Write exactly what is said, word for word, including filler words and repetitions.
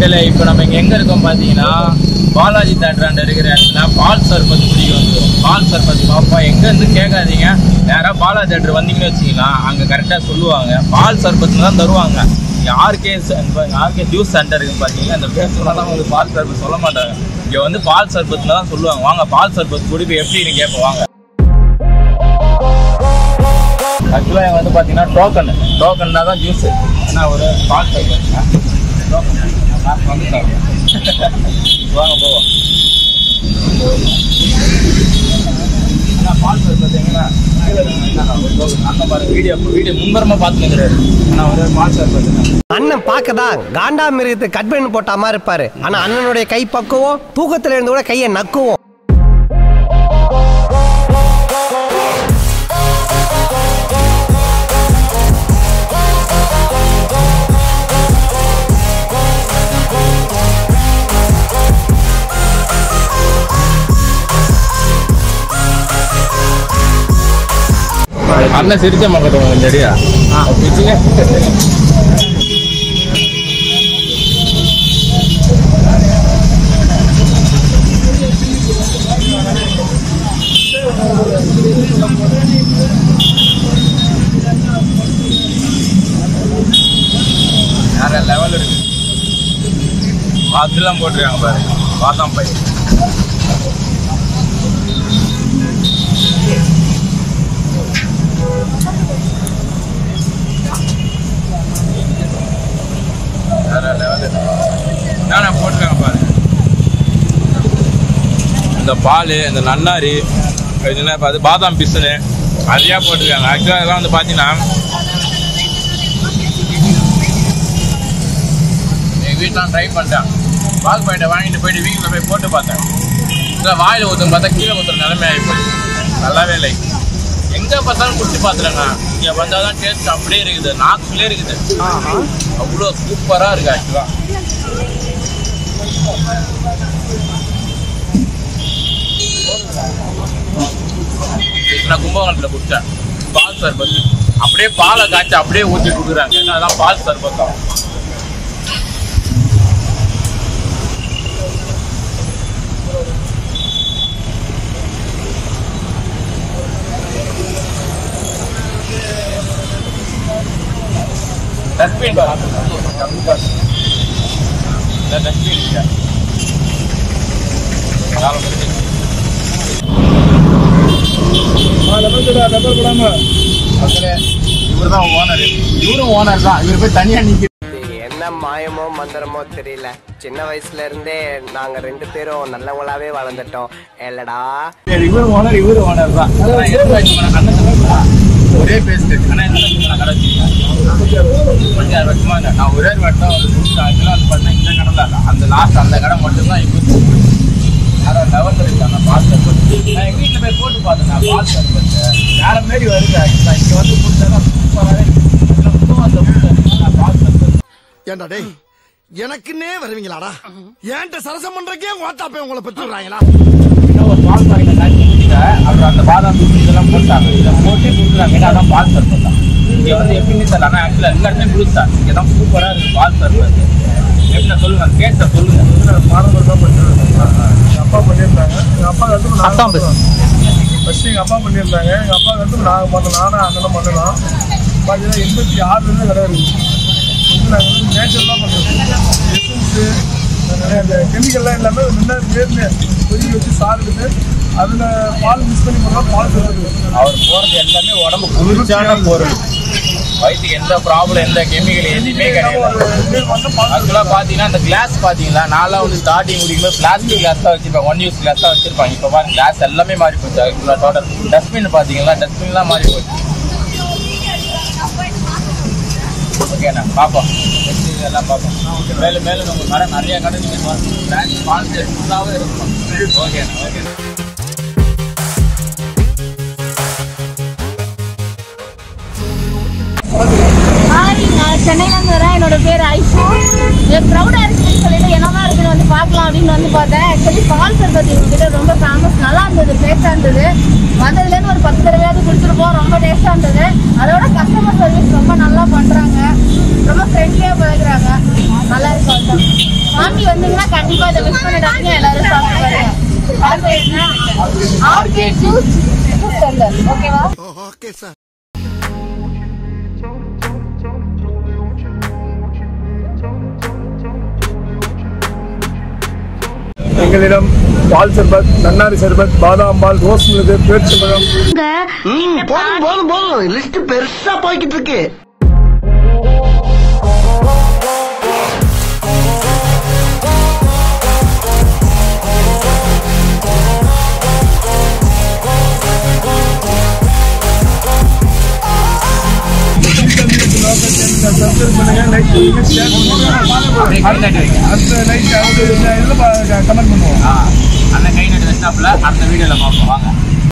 மக்களே இப்போ நம்ம இங்கே எங்கே இருக்கோம் பார்த்தீங்கன்னா பாலாஜி தேட்டராண்ட இருக்கிற இடத்துல பால் சர்பத் குடிக்க வந்துடும். பால் சர்பத் பார்ப்போம். எங்கேருந்து கேட்காதீங்க, யாராவது பாலாஜி தேட்டர் வந்தீங்கன்னு வச்சிங்களா அங்கே கரெக்டாக சொல்லுவாங்க. பால் சர்பத்தில் தான் தருவாங்க. யாருக்கே யாருக்கே ஜூஸ் சென்டர் இருக்குன்னு பார்த்தீங்கன்னா இந்த பேர் சொன்னால் தான் வந்து பால் சர்பத் சொல்ல மாட்டாங்க. இங்கே வந்து பால் சர்பத்தில் தான் சொல்லுவாங்க. வாங்க பால் சர்பத் குடிப்பு எப்படின்னு கேட்போம் வாங்க. ஆக்சுவலாக வந்து பார்த்தீங்கன்னா டோக்கன் டோக்கன் தான் ஜூஸு. ஏன்னா ஒரு பால் சர்பத் டோக்கன் வந்து சாப்பிடுவோம். வாங்க போவோம். பால் சர்பத் எங்கன்னா அந்த மாதிரி வீடியோ வீடியோ முன்பரமா பார்த்துக்கிறாரு. ஆனால் ஒரு பால் சர்பத் அண்ணன் பார்க்கதான் காண்டா மிருகத்தை கட் பண்ணி போட்ட மாதிரி இருப்பாரு. ஆனா அண்ணனுடைய கை பக்குவோம் தூக்கத்துல இருந்து கூட கையை நக்குவோம். அண்ணன் சிரிச்ச மக்கட்டும் இந்த அடியா பிச்சுங்க. வேற லெவல் இருக்கு. அதெல்லாம் போட்டிருக்காங்க பாரு, பாதாம் பை. என்னென்ன போட்டிருக்காங்க பாரு, இந்த பால், இந்த நன்னாரி, இதெல்லாம் பார்த்து பாதாம் பிசுனு நிறையா போட்டிருக்காங்க. ஆக்சுவலாக இதெல்லாம் வந்து பார்த்தீங்கன்னா எங்கள் வீட்டில் ட்ரை பண்ணிட்டேன். பால் பாயிண்ட்டை வாங்கிட்டு போயிட்டு வீட்டில் போய் போட்டு பார்த்தேன். இல்லை வாயில் ஊற்றுன்னு பார்த்தா கீழே ஊற்றுற நிலைமை ஆகிப்போச்சு. நல்லாவே இல்லை. எங்கே பார்த்தாலும் குடிச்சு பார்த்துருங்க. இங்கே வந்தால் தான் டேஸ்ட் அப்படியே இருக்குது, நாக்குள்ளே இருக்குது. அவ்வளோ சூப்பராக இருக்குது. ஆக்சுவலாக நான் கும்பகோணத்தில் குடித்தேன் பால் சர்பத். அப்படியே பாலை காய்ச்சி அப்படியே ஊற்றி கொடுக்குறாங்க. ஏன்னா அதான் பால் சர்பத்தம். டஸ்ட்பின் டஸ்ட்பின் இவர் தான் ஓனர். இவரும் ஓனர் தான். இவர் போய் தனியா நிக்க. என்ன மாயமோ மந்திரமோ தெரியல, சின்ன வயசுல இருந்தே நாங்க ரெண்டு பேரும் நல்லவங்களாவே வளர்ந்துட்டோம். இல்லடா இவரு ஓனர் இவரு ஓனர் தான். ஒரே பேஸ்ட். ஆனா என்ன கடை கொஞ்சம் வருஷமா இல்லை. நான் ஒரே வட்டம் வந்து பார்த்தேன். இந்த கடை தான் அந்த லாஸ்ட் அந்த கடை மட்டும்தான் இப்போ வேற லெவலில் இருக்கு. அந்த பால் சர்பத் நான் எங்கள் வீட்டில் போய் போட்டு பார்த்தேன். நான் பால் சர்பத் வேற மாரி வருது. ஆக்சுவலாக இங்கே வந்து கொடுத்தா சூப்பராகவே இருக்கு. அந்த பால் சர்பத் ஏண்டா டேய் எனக்குன்னே வருவீங்களாடா? ஏன்ட்ட சரசம் பண்றக்கே ஓட்டாப்பே உங்களை பெற்றுறாங்களா? இன்னும் ஒரு பால் பாக்கெட்டை காய்ச்சி குடிக்க அப்புறம் அந்த பாதாம் தூள் இதெல்லாம் போட்டாங்க. இதை போட்டே கொடுக்குறாங்க. ஏன்னா அதான் பால் சர்பத் தான். இங்கே வந்து எப்படின்னு தெரியல. ஆனால் ஆக்சுவலாக எல்லா இடத்துலையும் குடிச்சா இங்கே தான் சூப்பராக இருக்குது பால் சர்பத். எப்படின்னா சொல்லுங்க, கேட்ட சொல்லுங்க. பாரம்பரியம் தான் பண்ணிருக்காங்க. எங்கள் அப்பா பண்ணியிருந்தாங்க. எங்கள் அப்பா வந்து நான் ஃபஸ்ட்டு எங்கள் அப்பா பண்ணியிருந்தாங்க. எங்கள் அப்பா வந்து நாங்கள் பண்ணலாம், நானும் அதெல்லாம் பண்ணலாம். பார்த்தீங்கன்னா எண்பத்தி ஆறுலேருந்து கடை இருக்குது. வந்து நாங்கள் வந்து நேச்சுரலாக பண்ணுறோம். எசன்ஸு நிறைய அந்த கெமிக்கல்லாம் எல்லாமே முன்னே நேர்னு கொதிக்க வச்சு சாப்பிட்டு அதில் பால் மிக்ஸ் பண்ணி போனால் பால் சொல்லுது. அவர் போகிறது எல்லாமே உடம்பு குளிர்ச்சியான பொருள். வயிற்றுக்கு எந்த ப்ராப்ளம் எந்த கெமிக்கல் எதுவுமே கிடையாது. ஆக்சுவலாக பார்த்தீங்கன்னா அந்த கிளாஸ் பார்த்தீங்களா, நான்லாம் வந்து ஸ்டார்டிங் குடிக்கும்போது பிளாஸ்டிக் கிளாஸ் தான் வச்சுருப்பாங்க, ஒன் யூஸ் கிளாஸ் தான் வச்சுருப்பாங்க. இப்போ பாருங்க கிளாஸ் எல்லாமே மாறி போச்சு. ஆக்சுவலாக டோட்டல் டஸ்ட்பின் பார்த்தீங்களா, டஸ்ட்பின்லாம் மாறி போச்சு. ஓகேண்ணா பார்ப்போம், எல்லாம் பார்ப்போம். மேலும் மேலும் உங்கள் கடை நிறைய கடை நீங்கள் பிரான்ச் கான்செப்ட் ஃபுல்லாகவே இருக்கணும். ஓகேண்ணா ஓகேண்ணா. நான் சென்னையிலேருந்து வரேன். என்னோட பேர் ஐஷு. ப்ரௌடாக இருக்குன்னு சொல்லிட்டு என்னதான் இருக்குன்னு வந்து பார்க்கலாம் அப்படின்னு வந்து பார்த்தேன். ஆக்சுவலி பால் சர்பத் இவங்ககிட்ட ரொம்ப ஃபேமஸ். நல்லா இருந்தது, டேஸ்ட்டாக இருந்தது. வந்ததுலேருந்து ஒரு பத்து தடவையாவது குடிச்சிருப்போம். ரொம்ப டேஸ்ட்டாக இருந்தது. அதோட கஸ்டமர் சர்வீஸ் ரொம்ப நல்லா பண்ணுறாங்க. ரொம்ப ஃப்ரெண்ட்லியாக பழகுறாங்க. நல்லா இருக்கும். வந்தீங்கன்னா கண்டிப்பா இதை மிஸ் பண்ணிடாதீங்க. எல்லாரும் சாப்பிட்டு பாருங்க. RK juice centre. ஓகேவா? Okay sir. எங்களிடம் பால் சர்பத், நன்னாரி சர்பத், பாதாம் பால், ரோஸ் மில்க், பேரிச்சம்பழம். போதும் போதும் போதும், லிஸ்ட் பெருசா போய்கிட்டு இருக்கு. சப்ஸ்கிரைப் பண்ணுங்க, லைக் பண்ணுங்க, ஷேர் பண்ணுங்க. அடுத்த லைக் கமெண்ட் பண்ணுவோம். அந்த கை நட்டு ஸ்டாப்ல அடுத்த வீடியோல பார்ப்போம் வாங்க.